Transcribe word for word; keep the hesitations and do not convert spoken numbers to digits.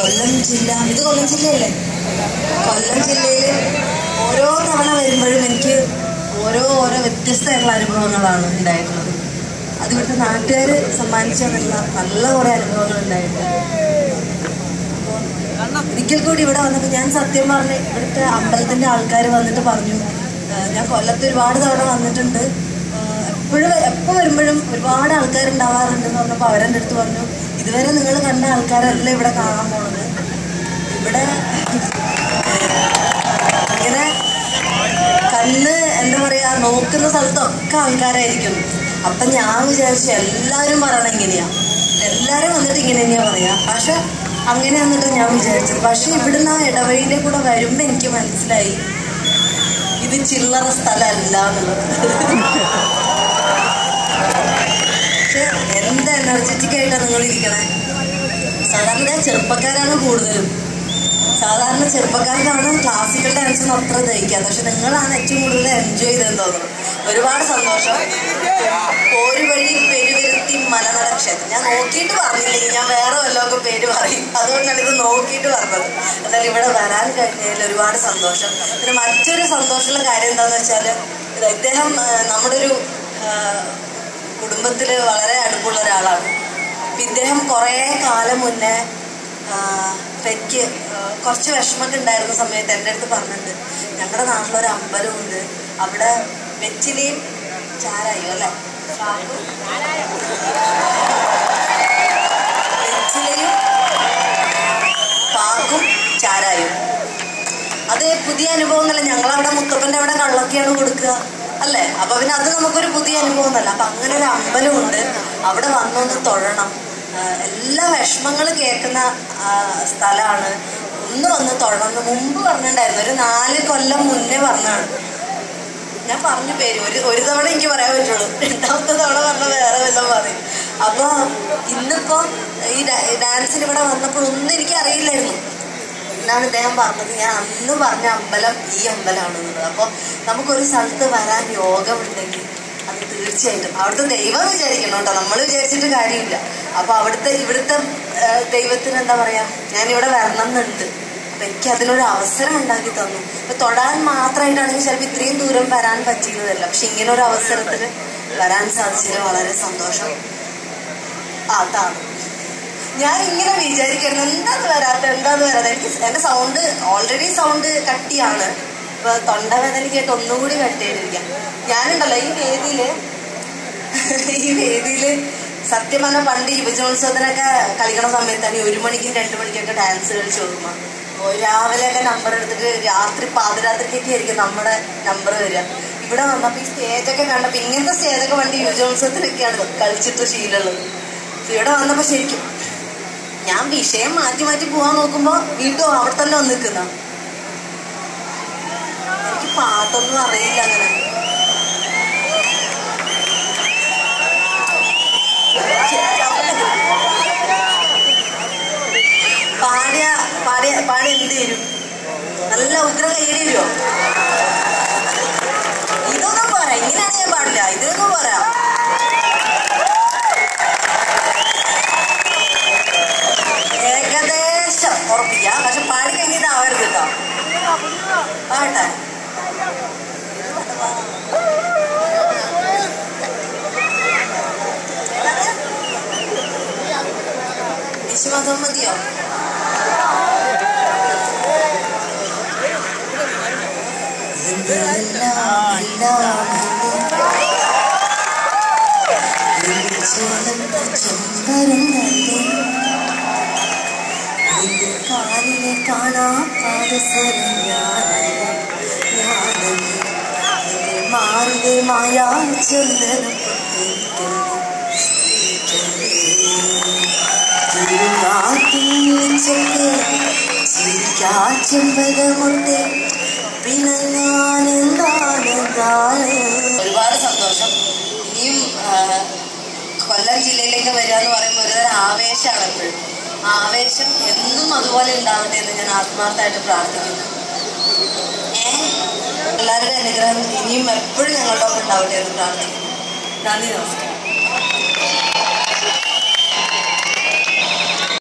കൊല്ലം ജില്ല, ഇത് കൊല്ലം ജില്ലയല്ലേ? കൊല്ലം ജില്ലയിൽ ഓരോ തവണ വരുമ്പോഴും എനിക്ക് ഓരോ ഓരോ വ്യത്യസ്തമായിട്ടുള്ള അനുഭവങ്ങളാണ് ഉണ്ടായിട്ടുള്ളത്. അത് ഇവിടുത്തെ നാട്ടുകാർ സമ്മാനിച്ചു തന്നിട്ടുള്ള നല്ല കുറേ അനുഭവങ്ങൾ ഉണ്ടായിട്ടുണ്ട്. അപ്പോൾ ഒരിക്കൽ കൂടി ഇവിടെ വന്നപ്പോൾ ഞാൻ സത്യം പറഞ്ഞ് ഇവിടുത്തെ അമ്പലത്തിൻ്റെ ആൾക്കാർ വന്നിട്ട് പറഞ്ഞു, ഞാൻ കൊല്ലത്ത് ഒരുപാട് തവണ വന്നിട്ടുണ്ട്, എപ്പോഴും എപ്പോൾ വരുമ്പോഴും ഒരുപാട് ആൾക്കാരുണ്ടാവാറുണ്ടെന്ന് പറഞ്ഞപ്പോൾ അവരെൻ്റെ അടുത്ത് പറഞ്ഞു, ഇതുവരെ നിങ്ങൾ കണ്ട ആൾക്കാരല്ല ഇവിടെ കാണാൻ പോണത്, ഇവിടെ ഇങ്ങനെ കണ്ണ് എന്താ പറയുക നോക്കുന്ന സ്ഥലത്തൊക്കെ ആൾക്കാരായിരിക്കും. അപ്പം ഞാൻ വിചാരിച്ചു എല്ലാവരും പറയണം ഇങ്ങനെയാ, എല്ലാവരും വന്നിട്ട് ഇങ്ങനെ തന്നെയാ പറയാ. പക്ഷെ അങ്ങനെ വന്നിട്ട് ഞാൻ വിചാരിച്ചത്. പക്ഷെ ഇവിടുന്ന് ആ ഇടവഴിയിലെ കൂടെ വരുമ്പോൾ എനിക്ക് മനസ്സിലായി ഇത് ചില്ലറ സ്ഥലമല്ല എന്നുള്ളത്. പക്ഷെ എന്ത് എനർജറ്റിക് ആയിട്ടാണ് നിങ്ങൾ ഇരിക്കണേ. സാധാരണ ചെറുപ്പക്കാരാണ് കൂടുതലും, സാധാരണ ചെറുപ്പക്കാർക്കാണ് ക്ലാസിക്കൽ ഡാൻസിന് അത്ര ദഹിക്കാത്ത. പക്ഷെ നിങ്ങളാണ് ഏറ്റവും കൂടുതൽ എൻജോയ് ചെയ്തതെന്ന് തോന്നുന്നു. ഒരുപാട് സന്തോഷം. പോരുവഴി പെരുവരുത്തി മലനട ക്ഷേത്രം ഞാൻ നോക്കിയിട്ട് പറഞ്ഞില്ലെങ്കിൽ ഞാൻ വേറെ വല്ലതൊക്കെ പേര് പറയും, അതുകൊണ്ടാണ് ഇത് നോക്കിയിട്ട് പറഞ്ഞത്. എന്നാലും ഇവിടെ വരാൻ കഴിഞ്ഞതിൽ ഒരുപാട് സന്തോഷം. പിന്നെ മറ്റൊരു സന്തോഷമുള്ള കാര്യം എന്താണെന്ന് വെച്ചാൽ, ഇദ്ദേഹം നമ്മുടെ ഒരു കുടുംബത്തിൽ വളരെ അടുപ്പുള്ള ഒരാളാണ്. ഇദ്ദേഹം കുറേ കാലം മുന്നേ എനിക്ക് കുറച്ച് വിഷമമൊക്കെ ഉണ്ടായിരുന്ന സമയത്ത് എൻ്റെ അടുത്ത് പറഞ്ഞിട്ടുണ്ട്, ഞങ്ങളുടെ നാട്ടിലൊരു അമ്പലമുണ്ട്, അവിടെ വെറ്റിലയും ചാരായും അല്ലേ വെറ്റിലയും പാക്കും ചാരായും. അത് പുതിയ അനുഭവം എന്നല്ല, ഞങ്ങളവിടെ മുത്തപ്പൻ്റെ അവിടെ കള്ളൊക്കെയാണ് കൊടുക്കുക അല്ലേ. അപ്പൊ പിന്നെ അത് നമുക്കൊരു പുതിയ അനുഭവം എന്നല്ല. അപ്പൊ അങ്ങനെ ഒരു അമ്പലമുണ്ട്, അവിടെ വന്നൊന്ന് തൊഴണം, എല്ലാ വിഷമങ്ങളും കേൾക്കുന്ന സ്ഥലമാണ്, ഒന്ന് വന്ന് തൊഴണം. മുമ്പ് പറഞ്ഞിട്ടുണ്ടായിരുന്നു, ഒരു നാല് കൊല്ലം മുന്നേ പറഞ്ഞാണ്. ഞാൻ പറഞ്ഞു പേര് ഒരു ഒരു തവണ എനിക്ക് പറയാൻ പറ്റുള്ളൂ, രണ്ടാമത്തെ തവണ പറഞ്ഞ വേറെ വല്ലതും പറയും. അപ്പോൾ ഇന്നിപ്പോൾ ഈ ഡാൻസിന് ഇവിടെ വന്നപ്പോൾ ഒന്നും എനിക്ക് അറിയില്ലായിരുന്നു. എന്നാണ് ഇദ്ദേഹം പറഞ്ഞത്, ഞാൻ അന്ന് പറഞ്ഞ അമ്പലം ഈ അമ്പലമാണെന്നുള്ളത്. അപ്പോൾ നമുക്കൊരു സ്ഥലത്ത് വരാൻ യോഗമുണ്ടെങ്കിൽ അത് തീർച്ചയായിട്ടും അവിടുത്തെ ദൈവം വിചാരിക്കണം കേട്ടോ, നമ്മൾ വിചാരിച്ചിട്ട് കാര്യമില്ല. അപ്പോൾ അവിടുത്തെ ഇവിടുത്തെ ദൈവത്തിന് എന്താ പറയുക, ഞാനിവിടെ വരണം എന്നുണ്ട്. അപ്പം എനിക്ക് അതിനൊരു അവസരം ഉണ്ടാക്കി തന്നു. ഇപ്പം തൊടാൻ മാത്രമായിട്ടാണെങ്കിൽ ചിലപ്പോൾ ഇത്രയും ദൂരം വരാൻ പറ്റിയതല്ല, പക്ഷെ ഇങ്ങനെ ഒരു അവസരത്തിൽ വരാൻ സാധിച്ചതിൽ വളരെ സന്തോഷം. അതാണ് ഞാൻ ഇങ്ങനെ വിചാരിക്കണം, എന്താന്ന് വരാത്ത എന്താന്ന് വരാതെ. എനിക്ക് എൻ്റെ സൗണ്ട് ഓൾറെഡി സൗണ്ട് കട്ടിയാണ്, ഇപ്പൊ തൊണ്ടവേദനയ്ക്കായിട്ട് ഒന്നും കൂടി കട്ട് ചെയ്തിരിക്കാം. ഞാനുണ്ടല്ലോ ഈ വേദിയില് ഈ വേദിയില് സത്യം പറഞ്ഞാൽ പണ്ട് യുവജനോത്സവത്തിനൊക്കെ കളിക്കണ സമയത്താണ് ഒരു മണിക്കും രണ്ടു മണിക്കൊക്കെ ഡാൻസ് കളിച്ച് ഓർമ്മ. രാവിലെയൊക്കെ നമ്പർ എടുത്തിട്ട് രാത്രി പാതിരാത്രിക്കൊക്കെ ആയിരിക്കും നമ്മുടെ നമ്പർ വരിക. ഇവിടെ വന്നപ്പോൾ ഈ സ്റ്റേജൊക്കെ കണ്ടപ്പോൾ ഇങ്ങനത്തെ സ്റ്റേജൊക്കെ പണ്ട് യുവജനോത്സവത്തിനൊക്കെയാണ് കളിച്ചിട്ട് ശീലമുള്ളത്. ഇവിടെ വന്നപ്പോൾ ശരിക്കും ഞാൻ വിഷയം മാറ്റി മാറ്റി പോകാൻ നോക്കുമ്പോൾ വീണ്ടും അവിടെ തന്നെ വന്ന് നിൽക്കുന്ന. എനിക്ക് പാട്ടൊന്നും അറിയില്ല അങ്ങനെ. പാടിയ പാടിയ പാടി എന്ത് വരും, നല്ല ഉഗ്ര കൈയ്യടി വരുമോ? ഇതൊന്നും പോരാ, ഇങ്ങനെയാണ് ഞാൻ പാടില്ല, ഇതിനൊന്നും പോരാ. ഏകദേശം ഉറപ്പിക്കാം, പക്ഷെ പാടി കഴിഞ്ഞിട്ടാവരുത് കേട്ടോ. പാട്ടെ വിശ്വാസം മതിയോ? കാലിനെ കാണാതെ മാറിലെ മായാ ചന്ദനം ചെമ്പകമുണ്ട് ഒരുപാട് സന്തോഷം. ഇനിയും കൊല്ലം ജില്ലയിലേക്ക് വരിക എന്ന് പറയുമ്പോൾ ഒരുതരം ആവേശമാണ് എപ്പോഴും. ആവേശം എന്നും അതുപോലെ ഉണ്ടാവട്ടെ എന്ന് ഞാൻ ആത്മാർത്ഥമായിട്ട് പ്രാർത്ഥിക്കുന്നു. ഏഹ് എല്ലാവരുടെ അനുഗ്രഹം ഇനിയും എപ്പോഴും ഞങ്ങളുടെ ഒപ്പം ഉണ്ടാവട്ടെ എന്ന് പ്രാർത്ഥിക്കുന്നു. നന്ദി, നമസ്കാരം.